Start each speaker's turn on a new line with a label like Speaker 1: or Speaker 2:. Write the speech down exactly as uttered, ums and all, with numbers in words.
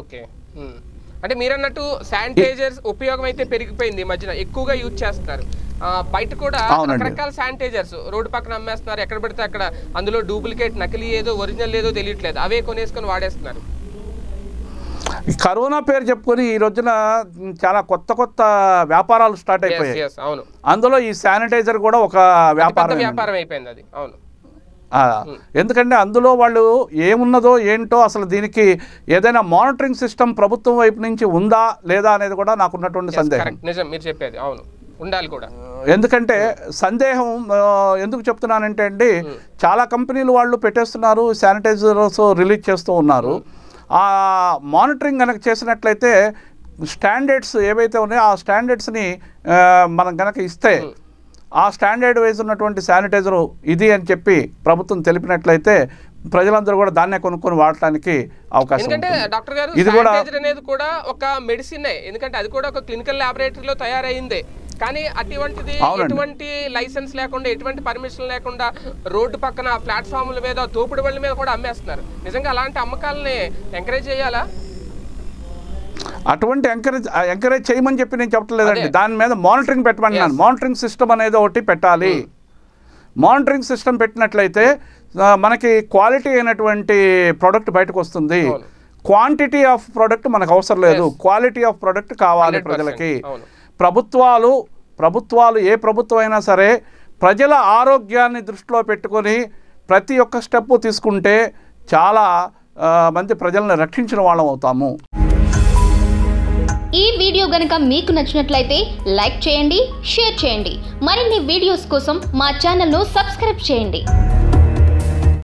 Speaker 1: Okay. అంటే మీరు అన్నట్టు శానిటైజర్స్ ఉపయోగం అయితే పెరిగిపోయింది, ఈ మధ్యన ఎక్కువగా యూజ్ చేస్తున్నారు. బయట కూడా రకరకాల శానిటైజర్స్ రోడ్డు పక్కన అమ్మేస్తున్నారు, ఎక్కడ పడితే అక్కడ. అందులో డూప్లికేట్, నకిలీ ఏదో ఒరిజినల్ ఏదో తెలియట్లేదు, అవే కొనేసుకొని వాడేస్తున్నారు.
Speaker 2: కరోనా పేరు చెప్పుకొని ఈ రోజున చాలా కొత్త కొత్త వ్యాపారాలు స్టార్ట్ అయిపోయాయి.
Speaker 1: అవును,
Speaker 2: అందులో ఈ శానిటైజర్ కూడా ఒక వ్యాపారం
Speaker 1: వ్యాపారం అయిపోయింది అది. అవును,
Speaker 2: ఎందుకంటే అందులో వాళ్ళు ఏమున్నదో ఏంటో అసలు దీనికి ఏదైనా మానిటరింగ్ సిస్టమ్ ప్రభుత్వం వైపు నుంచి ఉందా లేదా అనేది కూడా నాకు ఉన్నటువంటి సందేహం.
Speaker 1: నిజం మీరు చెప్పేది, అవును, ఉండాలి కూడా.
Speaker 2: ఎందుకంటే సందేహం ఎందుకు చెప్తున్నానంటే అండి, చాలా కంపెనీలు వాళ్ళు పెట్టేస్తున్నారు, శానిటైజర్స్ రిలీజ్ చేస్తూ ఉన్నారు. ఆ మానిటరింగ్ కనుక చేసినట్లయితే స్టాండర్డ్స్ ఏవైతే ఉన్నాయో ఆ స్టాండర్డ్స్ని మనం కనుక ఇస్తే, ఆ స్టాండర్డ్ వైజ్ ఉన్నటువంటి శానిటైజరు ఇది అని చెప్పి ప్రభుత్వం తెలిపినట్లయితే ప్రజలందరూ కూడా దాన్నే కొనుక్కొని వాడటానికి అవకాశం ఉంది.
Speaker 1: ఎందుకంటే డాక్టర్ గారు శానిటైజర్ అనేది కూడా ఒక మెడిసినే, ఎందుకంటే అది కూడా ఒక క్లినికల్ ల్యాబొరేటరీలో తయారైందే. కానీ అటువంటిది ఎటువంటి లైసెన్స్ లేకుండా, ఎటువంటి పర్మిషన్ లేకుండా రోడ్డు పక్కన ప్లాట్ఫామ్ల మీద, తోపుడు బండ్ల మీద కూడా అమ్మేస్తున్నారు. నిజంగా అలాంటి అమ్మకాలని ఎంకరేజ్ చేయాలా?
Speaker 2: అటువంటి ఎంకరేజ్ ఎంకరేజ్ చేయమని చెప్పి నేను చెప్పట్లేదండి, దాని మీద మానిటరింగ్ పెట్టమన్నాను. మానిటరింగ్ సిస్టమ్ అనేది ఒకటి పెట్టాలి. మానిటరింగ్ సిస్టమ్ పెట్టినట్లయితే మనకి క్వాలిటీ అయినటువంటి ప్రోడక్ట్ బయటకు వస్తుంది. క్వాంటిటీ ఆఫ్ ప్రోడక్ట్ మనకు అవసరం లేదు, క్వాలిటీ ఆఫ్ ప్రోడక్ట్ కావాలి ప్రజలకి. ప్రభుత్వాలు ప్రభుత్వాలు ఏ ప్రభుత్వం అయినా సరే ప్రజల ఆరోగ్యాన్ని దృష్టిలో పెట్టుకొని ప్రతి ఒక్క స్టెప్ తీసుకుంటే చాలా మంది ప్రజలను రక్షించిన వాళ్ళం అవుతాము.
Speaker 3: ఈ వీడియో గనుక మీకు నచ్చినట్లయితే లైక్ చేయండి, షేర్ చేయండి. మరిన్ని వీడియోస్ కోసం మా ఛానల్ను సబ్స్క్రైబ్ చేయండి.